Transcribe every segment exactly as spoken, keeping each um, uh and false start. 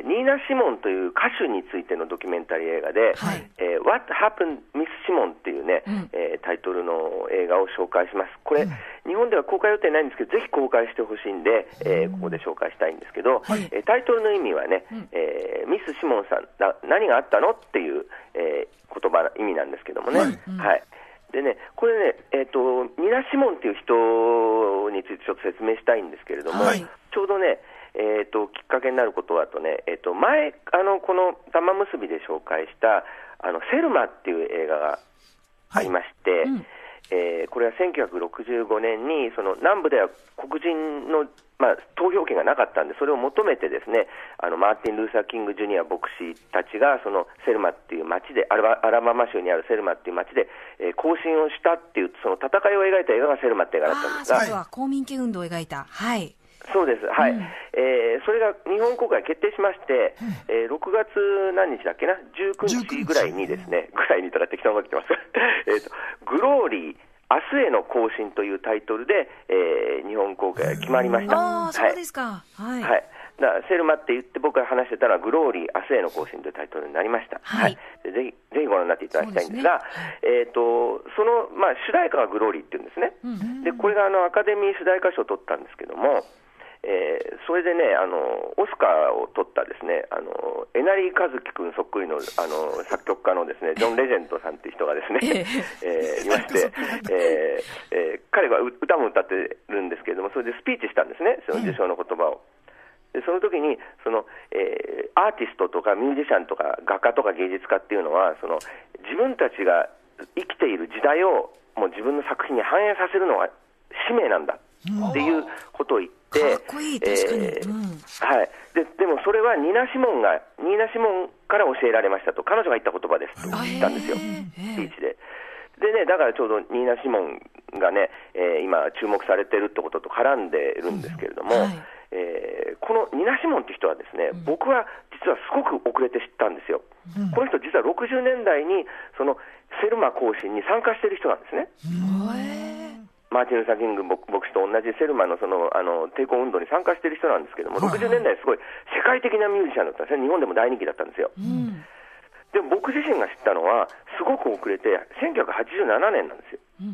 ー、ニーナ・シモンという歌手についてのドキュメンタリー映画で、はい、えー、What Happened Miss Simon っていうね、うん、えー、タイトルの映画を紹介します。これ、うん、日本では公開予定ないんですけど、ぜひ公開してほしいんで、えー、ここで紹介したいんですけど、はい、えー、タイトルの意味はね、うん、えー、ミス・シモンさんな何があったのっていう、えー、言葉の意味なんですけどもね、はい、うん、はい、でね、これね、えーと、ニーナ・シモンっていう人についてちょっと説明したいんですけれども、はい、ちょうどね、えーと、きっかけになることはとね、えーと、前あのこの玉結びで紹介したあのセルマっていう映画がありまして、はい、うん、えー、これはせんきゅうひゃくろくじゅうごねんにその南部では黒人の、まあ、投票権がなかったんで、それを求めてですね、あのマーティン・ルーサー・キング・ジュニア牧師たちがそのセルマっていう町で、アラバ、アラバマ州にあるセルマっていう町で、えー、行進をしたっていうその戦いを描いた映画がセルマって映画だったんですが、 あ、そうは公民権運動を描いた、はい、 そうです、はい、うん、えー、それが日本公開決定しまして、うん、えー、ろくがつ何日だっけな、じゅうくにちぐらいにですね、ぐらいにとか適当なこと言ってますえとグローリー明日への行進というタイトルで、えー、日本公開が決まりました。 あ、そうですか、はい、 はい、だからセルマって言って僕が話してたのはグローリー明日への行進というタイトルになりました。はい、はい、ぜひぜひご覧になっていただきたいんですが、そ、ね、えー、とその、まあ、主題歌がグローリーっていうんですね、うん、でこれがあのアカデミー主題歌賞を取ったんですけども、えー、それでね、あのオスカーを取ったですね、あのえなりかずき君そっくりの、あの作曲家のですねジョン・レジェンドさんという人がですね、えー、いまして、えーえー、彼は歌も歌ってるんですけれども、それでスピーチしたんですね、その受賞の言葉を。でその時にその、えー、アーティストとかミュージシャンとか画家とか芸術家っていうのはその自分たちが生きている時代をもう自分の作品に反映させるのが使命なんだっていうことを言って、 かっこいい、確かに、 えー、うん、はい、ででもそれはニーナ・シモンがニーナ・シモンから教えられましたと、彼女が言った言葉ですと言ったんですよ、スピーチで。でね、だからちょうどニーナ・シモンがね、えー、今注目されてるってことと絡んでるんですけれども、うん、はい、えー、このニーナ・シモンって人はですね、うん、僕は実はすごく遅れて知ったんですよ、うん、この人実はろくじゅうねんだいにそのセルマ行進に参加してる人なんですね。うん、マーティン・ルーサー・キング牧師と同じセルマ の, そのあの抵抗運動に参加している人なんですけども、はい、ろくじゅうねんだいすごい世界的なミュージシャンだったんですね。日本でも大人気だったんですよ、うん、でも僕自身が知ったのはすごく遅れてせんきゅうひゃくはちじゅうななねんなんですよ、うんうん、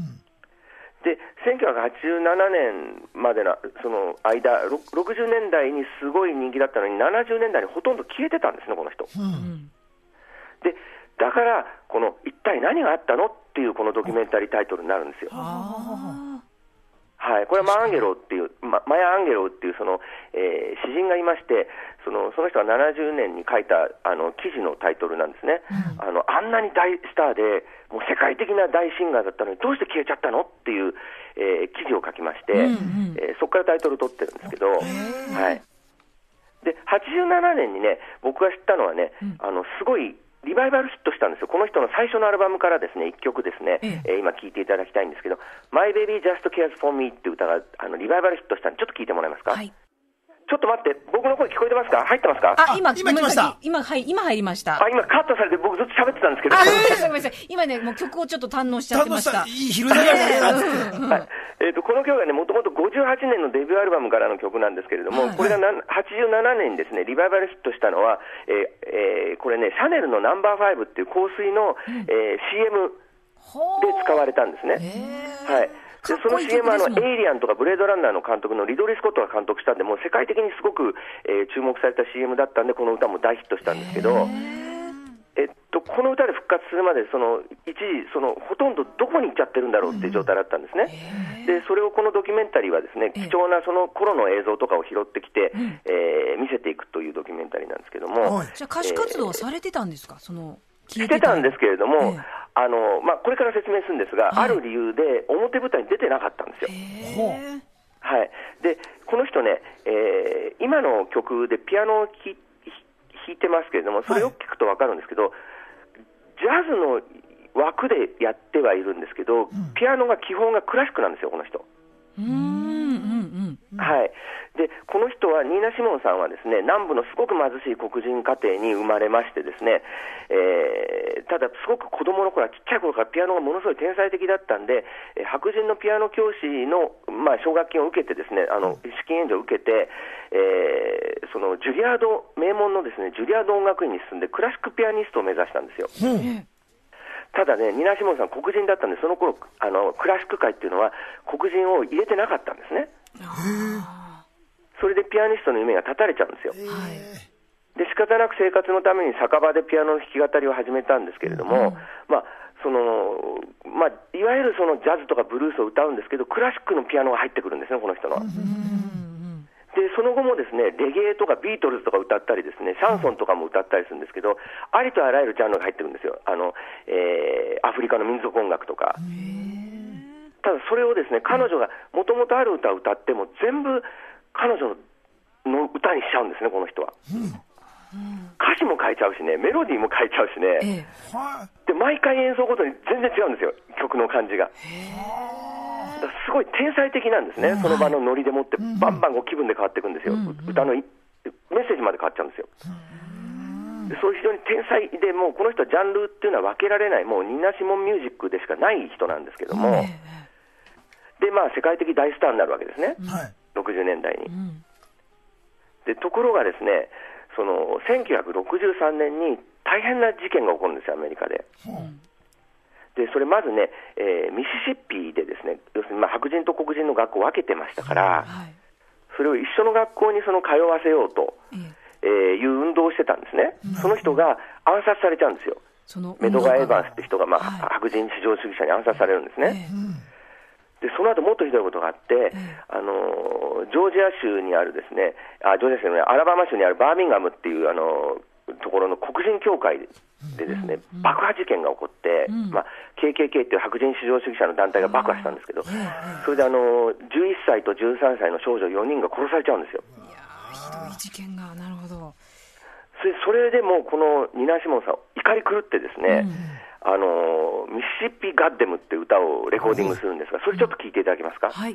でせんきゅうひゃくはちじゅうななねんまでのその間ろくじゅうねんだいにすごい人気だったのにななじゅうねんだいにほとんど消えてたんですね、この人、うん、でだからこの一体何があったのっていうこのドキュメンタリータイトルになるんですよ。はい、これはマヤ・アンゲロっていう、ま、マヤ・アンゲロっていうその、えー、詩人がいまして、その、その人はななじゅうねんに書いたあの記事のタイトルなんですね、うん、あのあんなに大スターでもう世界的な大シンガーだったのにどうして消えちゃったのっていう、えー、記事を書きまして、うんうん、えー、そこからタイトルを取ってるんですけど、はい、ではちじゅうななねんにね僕が知ったのはね、うん、あのすごいリバイバルヒットしたんですよ。この人の最初のアルバムからですねいっきょくですね、ええー、今聴いていただきたいんですけど My Baby Just Cares For Me っていう歌があのリバイバルヒットしたんでちょっと聴いてもらえますか。はい、ちょっと待って、僕の声聞こえてますか？入ってますか？ あ、今、今来ました。今、はい、今入りました。 あ、今カットされて僕ずっと喋ってたんですけど。 あ、ごめんなさい、ごめんなさい。今ね、もう曲をちょっと堪能しちゃってました。 いい昼寝がね。 えっと、この曲はね、もともとごじゅうはちねんのデビューアルバムからの曲なんですけれども、はい、これがはちじゅうななねんにですね、リバイバルヒットしたのは、えーえー、これね、シャネルのナンバーファイブっていう香水の、うん、えー、シーエム で使われたんですね。はい。でその シーエム はあのエイリアンとかブレードランナーの監督のリドリー・スコットが監督したんで、もう世界的にすごく、えー、注目された シーエム だったんで、この歌も大ヒットしたんですけど、えっと、この歌で復活するまでその一時そのほとんどどこに行っちゃってるんだろうっていう状態だったんですね、うん、でそれをこのドキュメンタリーはですね貴重なその頃の映像とかを拾ってきて、うんえー、見せていくというドキュメンタリーなんですけども、 じゃあ歌手活動はされてたんですか？その聞いてたんですけれども、えーあのまあ、これから説明するんですが、はい、ある理由で表舞台に出てなかったんですよ。はい、でこの人ね、えー、今の曲でピアノを弾いてますけれども、それをよく聞くと分かるんですけど、はい、ジャズの枠でやってはいるんですけど、うん、ピアノが基本がクラシックなんですよ、この人。うーん、うんうん、はい。 でこの人はニーナ・シモンさんはですね、南部のすごく貧しい黒人家庭に生まれましてですね、えー、ただすごく子供の頃はちっちゃい頃からピアノがものすごい天才的だったんで、えー、白人のピアノ教師の、まあ、奨学金を受けてですね、あの資金援助を受けて、えー、そのジュリアード名門のですねジュリアード音楽院に進んでクラシックピアニストを目指したんですよ。うん、ただね、ニーナ・シモンさん黒人だったんで、その頃あのクラシック界っていうのは黒人を入れてなかったんですね。それでピアニストの夢が絶たれちゃうんですよ。で仕方なく生活のために酒場でピアノの弾き語りを始めたんですけれども、うん、まあそのまあ、いわゆるそのジャズとかブルースを歌うんですけど、クラシックのピアノが入ってくるんですね、この人の。でその後もですね、レゲエとかビートルズとか歌ったりですね、シャンソンとかも歌ったりするんですけど、ありとあらゆるジャンルが入ってるんですよ。あの、えー、アフリカの民族音楽とか。ただそれをですね、彼女がもともとある歌を歌っても全部彼女の歌にしちゃうんですね、この人は。歌詞も変えちゃうしね、メロディーも変えちゃうしね、で毎回演奏ごとに全然違うんですよ、曲の感じが。だからすごい天才的なんですね、その場のノリでもってバンバンこう気分で変わっていくんですよ、歌のメッセージまで変わっちゃうんですよ。でそういう非常に天才で、もうこの人はジャンルっていうのは分けられない、もうニーナ・シモンミュージックでしかない人なんですけども、でまあ世界的大スターになるわけですね、ろくじゅうねんだいに。でところがですね、そのせんきゅうひゃくろくじゅうさんねんに大変な事件が起こるんですよ、アメリカで。でそれまずね、えー、ミシシッピでですね、要するにまあ白人と黒人の学校を分けてましたから、それを一緒の学校にその通わせようと、えー、いう運動をしてたんですね。その人が暗殺されちゃうんですよ。そのメドガー・エヴァンスって人が、まあはい、白人至上主義者に暗殺されるんですね。でその後もっとひどいことがあって、あのジョージア州にあるですね、あジョージア州のアラバマ州にあるバーミンガムっていうあのところの黒人協会でですね、うんうん、爆破事件が起こって、うんまあ、ケーケーケー っていう白人至上主義者の団体が爆破したんですけど、それであのじゅういっさいとじゅうさんさいの少女よにんが殺されちゃうんですよ。 いやひどい事件が、なるほど。 それ、それでもうこのニーナ・シモンさん怒り狂ってですね、うんあのミシシッピ・ガッデムって歌をレコーディングするんですが、それちょっと聞いていただけますか。はい、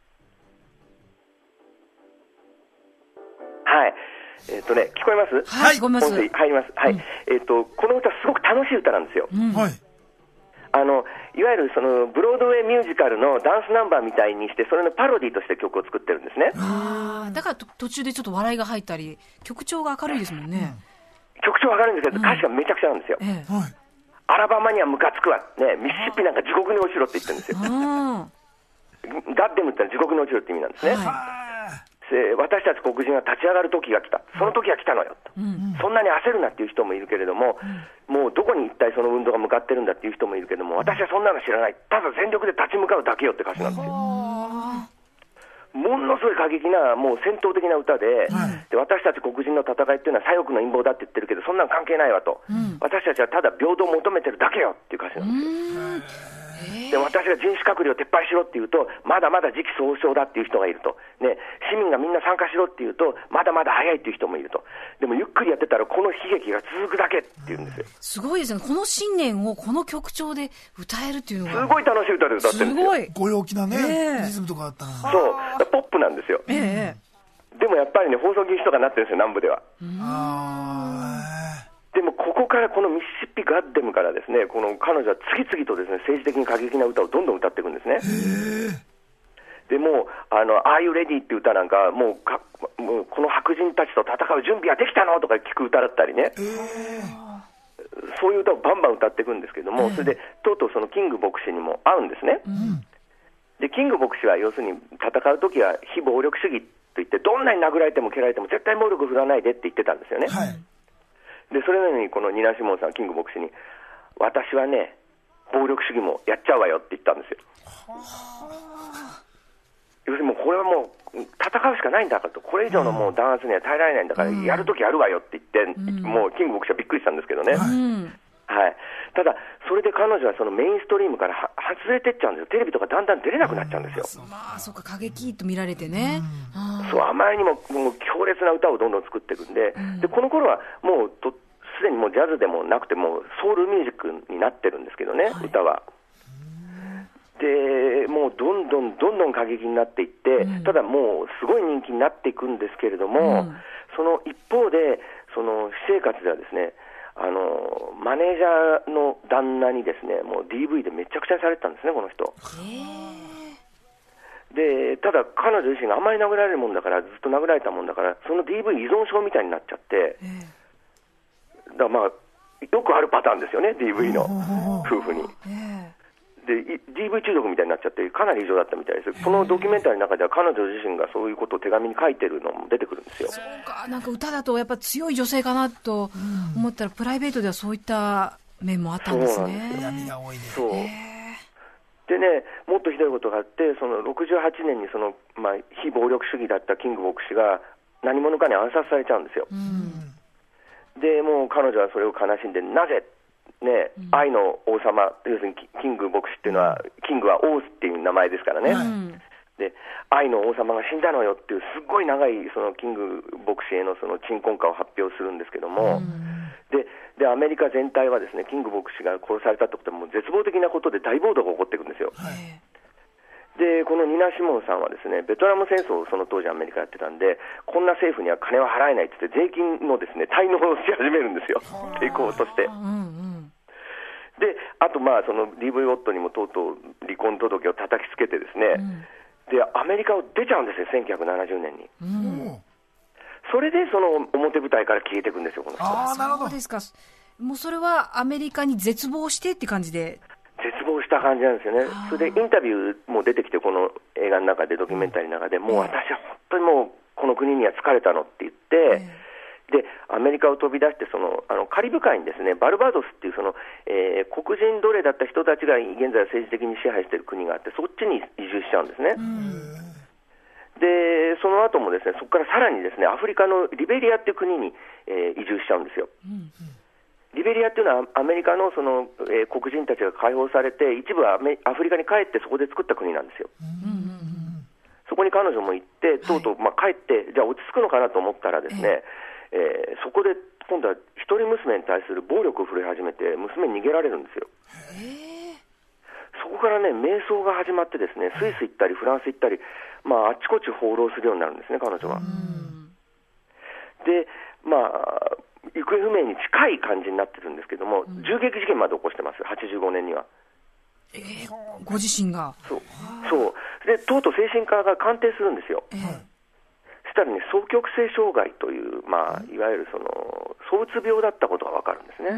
はいえーとね、聞こえます？ はい、聞こえます。 音声入ります。はい、うんえーと、この歌すごく楽しい歌なんですよ。うん、はいあのいわゆるそのブロードウェイミュージカルのダンスナンバーみたいにして、それのパロディとして曲を作ってるんですね。 あだから途中でちょっと笑いが入ったり、曲調が明るいですもんね。 うん、曲調が明るいんですけど、歌詞がめちゃくちゃなんですよ。ええはいアラバマにはムカつくわ、ね、ミシシッピなんか地獄に落ちろって言ってるんですよ。ガッデムってのは地獄に落ちろって意味なんですね。はい私たち黒人は立ち上がる時が来た、その時が来たのよと、うん、そんなに焦るなっていう人もいるけれども、うん、もうどこに一体その運動が向かってるんだっていう人もいるけども、私はそんなの知らない、ただ全力で立ち向かうだけよって歌詞なんですよ。ものすごい過激なもう戦闘的な歌 で,、はい、で私たち黒人の戦いっていうのは左翼の陰謀だって言ってるけど、そんなの関係ないわと、うん、私たちはただ平等を求めてるだけよっていう歌詞なんですよ。で私が人種隔離を撤廃しろって言うと、まだまだ時期尚早だっていう人がいると、ね、市民がみんな参加しろって言うと、まだまだ早いっていう人もいると、でもゆっくりやってたらこの悲劇が続くだけって言うんですよ。 すごいですね、この信念をこの曲調で歌えるっていうのがすごい楽しい歌で歌ってるんですよ。すごいご陽気なね、えー、リズムとかあったらそうポップなんですよ、えー、でもやっぱりね放送禁止とかになってるんですよ、南部では。あでもここからこのミシシッピ・ガッデムからですね、この彼女は次々とですね政治的に過激な歌をどんどん歌っていくんですね。でもうあの Are You Ready っていう歌なんかもうかもうこの白人たちと戦う準備はできたのとか聞く歌だったりね、そういう歌をバンバン歌っていくんですけども、それでとうとうそのキング牧師にも会うんですね。でキング牧師は要するに戦うときは非暴力主義といって、どんなに殴られても蹴られても絶対暴力振らないでって言ってたんですよね。はいでそれなのにこのニーナ・シモンさん、キング牧師に私はね暴力主義もやっちゃうわよって言ったんですよ。要するにもうこれはもう戦うしかないんだからと、これ以上のもう弾圧には耐えられないんだから、やるときやるわよって言って、うん、もうキング牧師はびっくりしたんですけどね、うんはい、ただそれで彼女はそのメインストリームからは外れてっちゃうんですよ。テレビとかだんだん出れなくなっちゃうんですよ。 まあそうか、過激と見られてね、 うん、そうあまりにも、もう強烈な歌をどんどん作っていくんで、うん、でこの頃はもうとすでにもうジャズでもなくてもソウルミュージックになってるんですけどね、はい、歌は。 でもうどんどんどんどん過激になっていって、うん、ただもうすごい人気になっていくんですけれども、うん、その一方でその私生活ではですね、あのマネージャーの旦那にですね、もう ディーブイ でめちゃくちゃされてたんですね、この人。でただ彼女自身があんまり殴られるもんだから、ずっと殴られたもんだから、その ディーブイ 依存症みたいになっちゃって、だからまあよくあるパターンですよね、 ディーブイ の夫婦に。で ディーブイ 中毒みたいになっちゃってかなり異常だったみたいです。このドキュメンタリーの中では彼女自身がそういうことを手紙に書いてるのも出てくるんですよ。 そうか、なんか歌だとやっぱ強い女性かなと思ったら、うん、プライベートではそういった面もあったんですね。 そうなんですよ。闇が多いね。 そうでね、もっとひどいことがあって、そのろくじゅうはちねんにその、まあ、非暴力主義だったキング牧師が何者かに暗殺されちゃうんですよ、うん、でもう彼女はそれを悲しんで、なぜね、うん、愛の王様、要するにキング牧師っていうのは、うん、キングは王っていう名前ですからね、うん、で愛の王様が死んだのよっていうすっごい長いそのキング牧師へのその鎮魂歌を発表するんですけども、うん、で, でアメリカ全体はですね、キング牧師が殺されたってことはもう絶望的なことで大暴動が起こっていくんですよ、はい、でこのニナ・シモンさんはですね、ベトナム戦争をその当時アメリカやってたんで、こんな政府には金は払えないって言って税金のですね滞納をし始めるんですよ、抵抗として。であとまあその ディーブイ 夫にもとうとう離婚届を叩きつけてですね、うん、でアメリカを出ちゃうんですよ、せんきゅうひゃくななじゅうねんに、うん、それでその表舞台から消えていくんですよ、この人。 あ、なるほど。そうですか。もうそれはアメリカに絶望してって感じで。 絶望した感じなんですよね。それでインタビューも出てきて、この映画の中で、ドキュメンタリーの中で、もう私は本当にもうこの国には疲れたのって言って、えーでアメリカを飛び出して、そのあのカリブ海にですね、バルバドスっていうその、えー、黒人奴隷だった人たちが現在は政治的に支配している国があって、そっちに移住しちゃうんですね。でその後もですね、そこからさらにですね、アフリカのリベリアっていう国に、えー、移住しちゃうんですよ。リベリアっていうのはアメリカの、 その、えー、黒人たちが解放されて、一部はアメアフリカに帰ってそこで作った国なんですよ。そこに彼女も行って、とうとう、まあ、帰ってじゃあ落ち着くのかなと思ったらですね、えーえー、そこで今度は一人娘に対する暴力を振るい始めて、娘に逃げられるんですよ。へそこからね、迷走が始まってですね、スイス行ったりフランス行ったり、まあ、あちこち放浪するようになるんですね、彼女は。で、まあ、行方不明に近い感じになってるんですけども、銃撃事件まで起こしてます、はちじゅうごねんには。 えー、ご自身がそうそうで、とうとう精神科が鑑定するんですよ。えーそしたらね、双極性障害という、まあ、いわゆるその躁うつ病だったことが分かるんですね。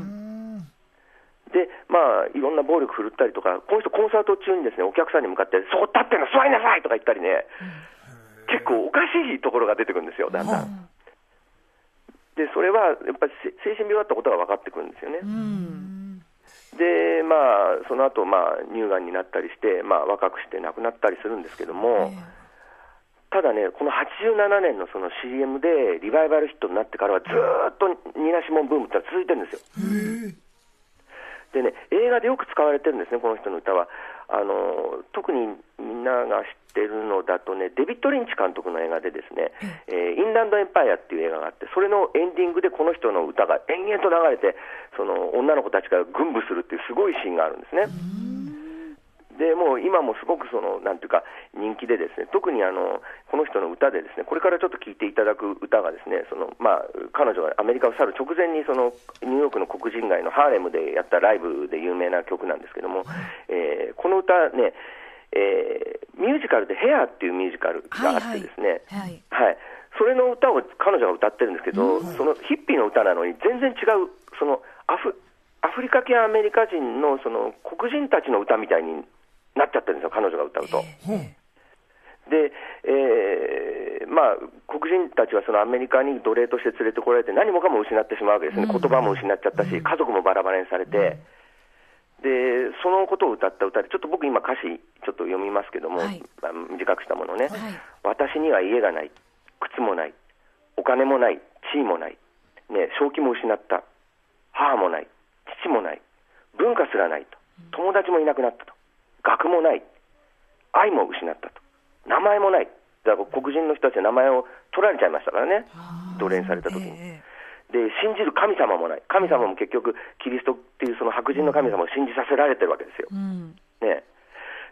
で、まあ、いろんな暴力振るったりとか、この人コンサート中にですね、お客さんに向かってそこ立ってんの座りなさいとか言ったりね、結構おかしいところが出てくるんですよ、だんだん。でそれはやっぱり精神病だったことが分かってくるんですよね。で、まあ、その後、まあ乳がんになったりして、まあ、若くして亡くなったりするんですけども、ただね、このはちじゅうななねんのその シーエム でリバイバルヒットになってからはずーっとニナ・シモンブームって続いてるんですよ。でね、映画でよく使われてるんですね、この人の歌は。あの特にみんなが知ってるのだとね、デビッド・リンチ監督の映画でですね、えー、インランド・エンパイアっていう映画があって、それのエンディングでこの人の歌が延々と流れて、その女の子たちが軍舞するっていうすごいシーンがあるんですね。でもう今もすごくそのなんていうか人気でですね、特にあのこの人の歌でですね、これからちょっと聴いていただく歌がですね、そのまあ彼女がアメリカを去る直前にそのニューヨークの黒人街のハーレムでやったライブで有名な曲なんですけども、えー、この歌ね、えー、ミュージカルでヘアっていうミュージカルがあってですね、はい、はいはい、それの歌を彼女が歌ってるんですけど、うん、そのヒッピーの歌なのに全然違う、そのアフ、アフリカ系アメリカ人のその黒人たちの歌みたいになっちゃってるんですよ、彼女が歌うと。で、えー、まあ黒人たちはそのアメリカに奴隷として連れてこられて何もかも失ってしまうわけですね。言葉も失っちゃったし、家族もバラバラにされて、でそのことを歌った歌で、ちょっと僕今歌詞ちょっと読みますけども、はい、まあ、短くしたものね、はい、私には家がない、靴もない、お金もない、地位もない、ね、正気も失った、母もない、父もない、文化すらないと、友達もいなくなったと、学もない、愛も失ったと、名前もない。だから黒人の人たちは名前を取られちゃいましたからね、奴隷にされた時に、えー、で信じる神様もない。神様も結局キリストっていうその白人の神様を信じさせられてるわけですよ、うん、ね、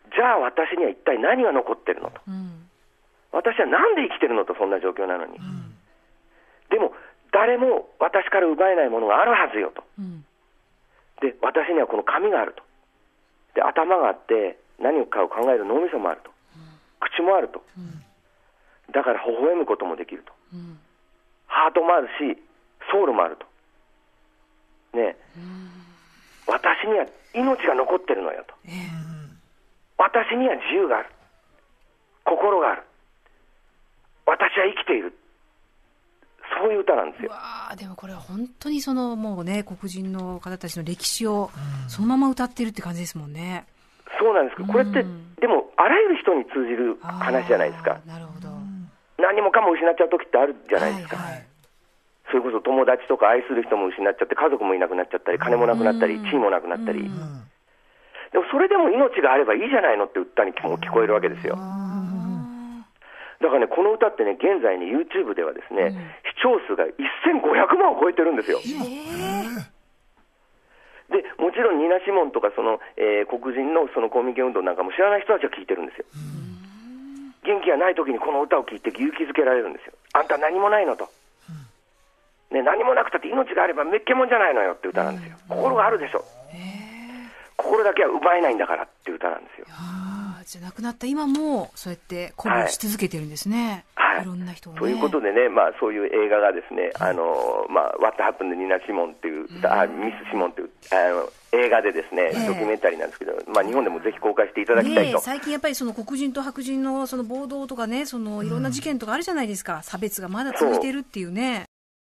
じゃあ私には一体何が残ってるのと、 うん、 私はなんで生きてるのと、そんな状況なのに、 うん、 でも誰も私から奪えないものがあるはずよと、 うん、 で私にはこの髪があると、で頭があって何かを考える脳みそもあると、うん、口もあると、うん、だから微笑むこともできると、うん、ハートもあるしソウルもあるとね、うん、私には命が残ってるのよと、えー、私には自由がある、心がある、私は生きている、そういう歌なんですよ。 わあ、でもこれは本当にそのもうね、黒人の方たちの歴史をそのまま歌ってるって感じですもんね。 そうなんですけど、これって、うん、でもあらゆる人に通じる話じゃないですか。 なるほど。 何もかも失っちゃう時ってあるじゃないですか、はいはい、それこそ友達とか愛する人も失っちゃって、家族もいなくなっちゃったり、金もなくなったり、地位もなくなったり、でもそれでも命があればいいじゃないのって歌にも聞こえるわけですよ。だからね、この歌ってね、現在に YouTube ではですね、うん、視聴数がせんごひゃくまんを超えてるんですよ。でもちろんニナ・シモンとかその、えー、黒人のその公民権運動なんかも知らない人たちは聞いてるんですよ。元気がない時にこの歌を聴いて勇気づけられるんですよ。あんた何もないのと、ね、何もなくたって命があればめっけもんじゃないのよって歌なんですよ。心があるでしょ、心だけは奪えないんだからって歌なんですよ。 じゃなくなった今もそうやって鼓舞し続けてるんですね、はい、いろんな人がね。 ということでね、まあ、そういう映画がですね、あのまあ、What Happened to Nina Simone っていう、あミス・シモンっていうあの映画でですね、ドキュメンタリーなんですけど、まあ、日本でもぜひ公開していただきたいと、 ね、最近やっぱりその黒人と白人のその暴動とかね、そのいろんな事件とかあるじゃないですか、差別がまだ続いているっていうね。